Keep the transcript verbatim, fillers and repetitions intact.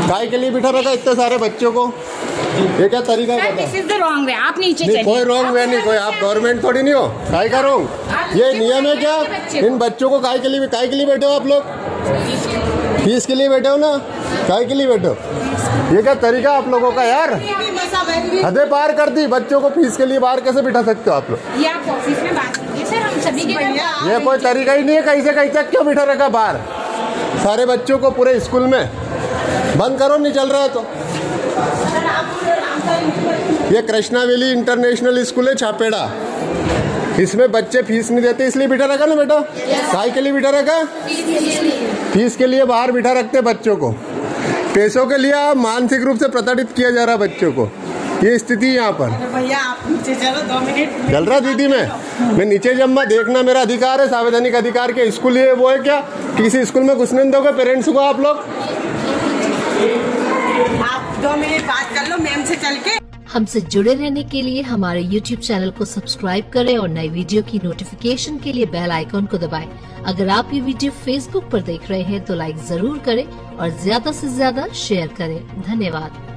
काय के लिए बिठा रखा इतने सारे बच्चों को? ये क्या तरीका है? रॉन्ग वे, आप नीचे नहीं, कोई रॉन्ग वे नहीं, कोई आप गवर्नमेंट थोड़ी नहीं हो। काय का रॉन्ग? ये नियम है क्या? इन बच्चों को काय के लिए काय के लिए बैठे हो आप लोग? फीस के लिए बैठे हो ना? काय के लिए बैठे हो? ये क्या तरीका आप लोगों का यार? हदें पार कर दी। बच्चों को फीस के लिए बाहर कैसे बिठा सकते हो आप लोग? ये आप ऑफिस में बात कीजिए सर, हम सभी के ये कोई तरीका ही नहीं है। कहीं से कहीं तक क्यों बिठा रखा बाहर सारे बच्चों को पूरे स्कूल में? बंद करो, नहीं चल रहा है तो। ये कृष्णा वैली इंटरनेशनल स्कूल है छापेड़ा, इसमें बच्चे फीस नहीं देते इसलिए बिठा रखा ना बेटा? काय के लिए बिठा रखा? फीस के लिए बाहर बिठा रखते बच्चों को। पैसों के लिए मानसिक रूप से प्रताड़ित किया जा रहा बच्चों को। ये स्थिति यहाँ पर। भैया आप नीचे चलो, दो मिनट चल रहा दीदी मैं मैं नीचे जब मैं देखना मेरा अधिकार है, संवैधानिक अधिकार के। स्कूल ये वो है क्या किसी स्कूल में घुसने दोगे पेरेंट्स को आप लोग? आप दो मिनट बात कर लो मैम से चल के। हमसे जुड़े रहने के लिए हमारे यूट्यूब चैनल को सब्सक्राइब करें और नई वीडियो की नोटिफिकेशन के लिए बेल आइकॉन को दबाएं। अगर आप ये वीडियो फेसबुक पर देख रहे हैं तो लाइक जरूर करें और ज्यादा से ज्यादा शेयर करें। धन्यवाद।